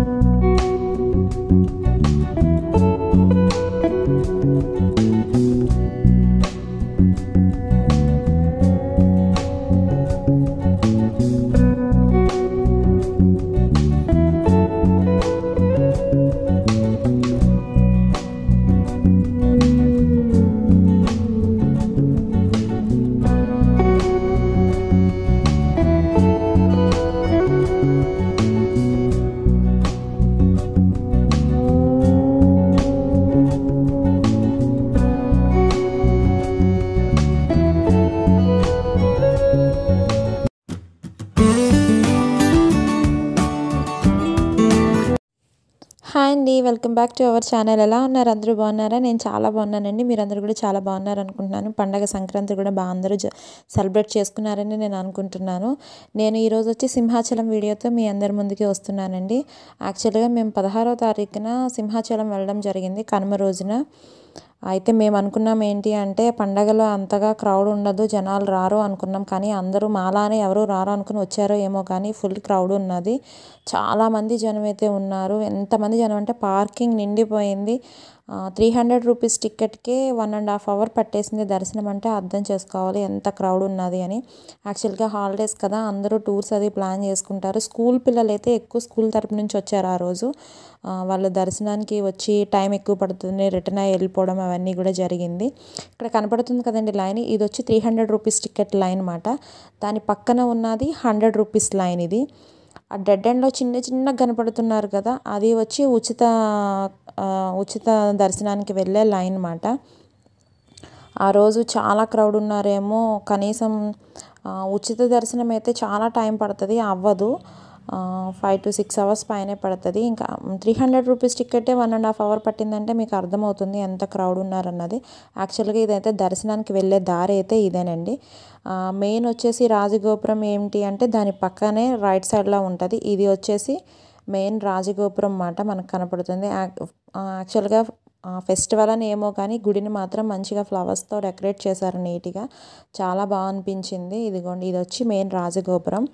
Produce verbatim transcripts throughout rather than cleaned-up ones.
Hi అండి, welcome back to our channel. ఎలా ఉన్నారు? అందరూ బాగున్నారా? నేను చాలా బాగున్నానండి. మీరందరూ కూడా చాలా బాగున్నారు అనుకుంటున్నాను. పండగ సంక్రాంతి కూడా బాగా అందరూ సెలబ్రేట్ చేసుకున్నారని నేను అనుకుంటున్నాను. నేను ఈరోజు వచ్చి సింహాచలం వీడియోతో మీ అందరి ముందుకి వస్తున్నానండి. యాక్చువల్గా మేము పదహారో తారీఖున సింహాచలం వెళ్ళడం జరిగింది, కనుమ రోజున. అయితే మేము అనుకున్నాం ఏంటి అంటే పండగలో అంతగా క్రౌడ్ ఉండదు, జనాలు రారు అనుకున్నాం. కానీ అందరూ మాలానే ఎవరు రారు అనుకుని వచ్చారో ఏమో కానీ ఫుల్ క్రౌడ్ ఉన్నది. చాలామంది జనం అయితే ఉన్నారు. ఎంతమంది జనం అంటే పార్కింగ్ నిండిపోయింది. త్రీ హండ్రెడ్ రూపీస్ టికెట్కే వన్ అండ్ హాఫ్ అవర్ పట్టేసింది దర్శనం. అంటే అర్థం చేసుకోవాలి ఎంత క్రౌడ్ ఉన్నది అని. యాక్చువల్గా హాలిడేస్ కదా, అందరూ టూర్స్ అది ప్లాన్ చేసుకుంటారు. స్కూల్ పిల్లలు అయితే ఎక్కువ స్కూల్ తరపు నుంచి వచ్చారు ఆ రోజు. వాళ్ళ దర్శనానికి వచ్చి టైం ఎక్కువ పడుతుంది, రిటర్న్ అయ్యి వెళ్ళిపోవడం అవన్నీ కూడా జరిగింది. ఇక్కడ కనపడుతుంది కదండి లైన్, ఇది వచ్చి three hundred rupees ticket line అన్నమాట. దాని పక్కన ఉన్నది హండ్రెడ్ రూపీస్ లైన్. ఇది ఆ డెడ్ ఎండ్లో చిన్న చిన్న కనపడుతున్నారు కదా, అది వచ్చి ఉచిత ఉచిత దర్శనానికి వెళ్ళే లైన్ అన్నమాట. ఆ రోజు చాలా క్రౌడ్ ఉన్నారేమో. కనీసం ఉచిత దర్శనం అయితే చాలా టైం పడుతుంది, అవ్వదు. ఫైవ్ టు సిక్స్ అవర్స్ పైనే పడుతుంది. ఇంకా త్రీ హండ్రెడ్ రూపీస్ టికెటే వన్ అండ్ హాఫ్ అవర్ పట్టిందంటే మీకు అర్థమవుతుంది ఎంత క్రౌడ్ ఉన్నారన్నది. యాక్చువల్గా ఇదైతే దర్శనానికి వెళ్ళే దారి అయితే ఇదేనండి. మెయిన్ వచ్చేసి రాజగోపురం ఏంటి అంటే దాని పక్కనే రైట్ సైడ్లో ఉంటుంది. ఇది వచ్చేసి మెయిన్ రాజగోపురం అన్నమాట మనకు కనపడుతుంది. యాక్చువల్గా ఫెస్టివల్ అని ఏమో కానీ గుడిని మాత్రం మంచిగా ఫ్లవర్స్తో డెకరేట్ చేశారు నీట్గా, చాలా బాగా అనిపించింది. ఇదిగోండి, ఇది వచ్చి మెయిన్ రాజగోపురం.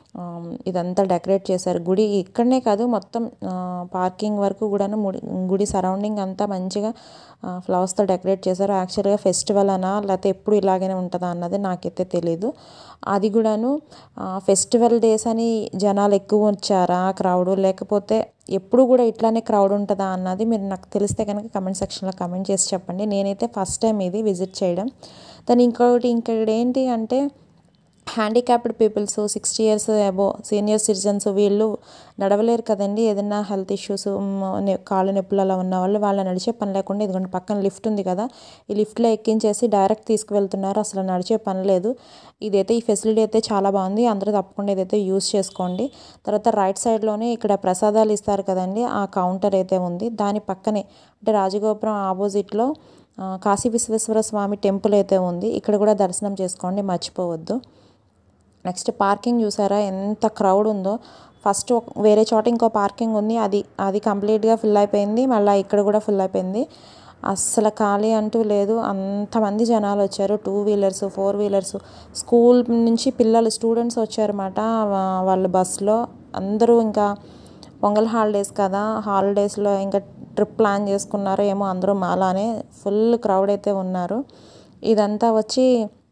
ఇదంతా డెకరేట్ చేశారు. గుడి ఇక్కడనే కాదు, మొత్తం పార్కింగ్ వరకు కూడాను గుడి సరౌండింగ్ అంతా మంచిగా ఫ్లవర్స్తో డెకరేట్ చేశారు. యాక్చువల్గా ఫెస్టివల్ అనా లేకపోతే ఎప్పుడు ఇలాగనే ఉంటుందా అన్నది నాకైతే తెలీదు. అది కూడాను ఫెస్టివల్ డేస్ అని జనాలు ఎక్కువ వచ్చారా క్రౌడ్, లేకపోతే ఎప్పుడు కూడా ఇట్లానే క్రౌడ్ ఉంటుందా అన్నది మీరు నాకు తెలిస్తే కనుక కమెంట్ సెక్షన్లో కమెంట్ చేసి చెప్పండి. నేనైతే ఫస్ట్ టైం ఇది విజిట్ చేయడం. దాని ఇంకొకటి ఇంకొకటి ఏంటి అంటే handicapped peoples, sixty years above senior citizens, వీళ్ళు నడవలేరు కదండి. ఏదైనా హెల్త్ ఇష్యూస్, కాళ్ళు నొప్పులు అలా ఉన్న వాళ్ళు వాళ్ళ నడిచే పని లేకుండా ఇదిగోండి పక్కన లిఫ్ట్ ఉంది కదా, ఈ లిఫ్ట్లో ఎక్కించేసి డైరెక్ట్ తీసుకువెళ్తున్నారు. అసలు నడిచే పని లేదు. ఇదైతే ఈ ఫెసిలిటీ అయితే చాలా బాగుంది. అందరూ తప్పకుండా ఇదైతే యూస్ చేసుకోండి. తర్వాత రైట్ సైడ్లోనే ఇక్కడ ప్రసాదాలు ఇస్తారు కదండి, ఆ కౌంటర్ అయితే ఉంది. దాని పక్కనే అంటే రాజగోపురం ఆపోజిట్లో కాశీ విశ్వేశ్వర స్వామి టెంపుల్ అయితే ఉంది. ఇక్కడ కూడా దర్శనం చేసుకోండి, మర్చిపోవద్దు. నెక్స్ట్ పార్కింగ్ చూసారా ఎంత క్రౌడ్ ఉందో. ఫస్ట్ వేరే చోట ఇంకో పార్కింగ్ ఉంది, అది అది కంప్లీట్గా ఫుల్ అయిపోయింది. మళ్ళీ ఇక్కడ కూడా ఫుల్ అయిపోయింది. అస్సలు ఖాళీ అంటూ లేదు, అంతమంది జనాలు వచ్చారు. Two wheelers, four wheelers, school నుంచి పిల్లలు స్టూడెంట్స్ వచ్చారన్నమాట వాళ్ళ బస్సులో. అందరూ ఇంకా పొంగల్ హాలిడేస్ కదా, హాలిడేస్లో ఇంకా ట్రిప్ ప్లాన్ చేసుకున్నారు ఏమో అందరూ మాలానే. ఫుల్ క్రౌడ్ అయితే ఉన్నారు. ఇదంతా వచ్చి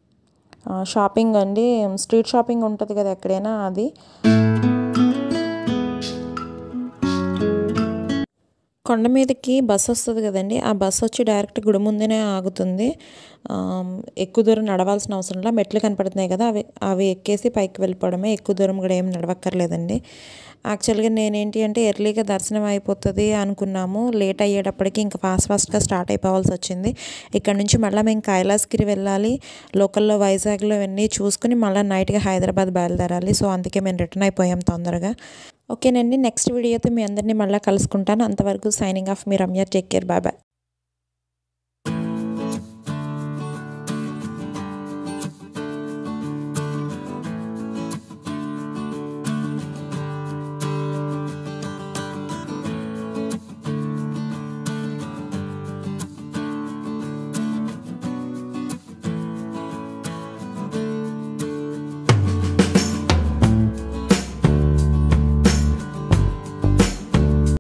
షాపింగ్ అండి, స్ట్రీట్ షాపింగ్ ఉంటుంది కదా ఎక్కడైనా, అది. కొండ మీదకి బస్సు వస్తుంది కదండి, ఆ బస్సు వచ్చి డైరెక్ట్ గుడి ముందునే ఆగుతుంది. ఎక్కువ దూరం నడవాల్సిన అవసరంలా, మెట్లు కనపడుతున్నాయి కదా అవి అవి ఎక్కేసి పైకి వెళ్ళిపోవడమే. ఎక్కువ దూరం కూడా ఏం నడవక్కర్లేదండి. యాక్చువల్గా నేనేంటి అంటే ఎర్లీగా దర్శనం అయిపోతుంది అనుకున్నాము. లేట్ అయ్యేటప్పటికి ఇంకా ఫాస్ట్ ఫాస్ట్గా స్టార్ట్ అయిపోవాల్సి వచ్చింది. ఇక్కడ నుంచి మళ్ళీ మేము కైలాసగిరి వెళ్ళాలి, లోకల్లో వైజాగ్లో ఇవన్నీ చూసుకుని మళ్ళీ నైట్గా హైదరాబాద్ బయలుదేరాలి. సో అందుకే మేము రిటర్న్ అయిపోయాం తొందరగా. ఓకేనండి, నెక్స్ట్ వీడియోతో మీ అందరినీ మళ్ళీ కలుసుకుంటాను. అంతవరకు సైనింగ్ ఆఫ్, మీ Ramya. Take care, bye bye.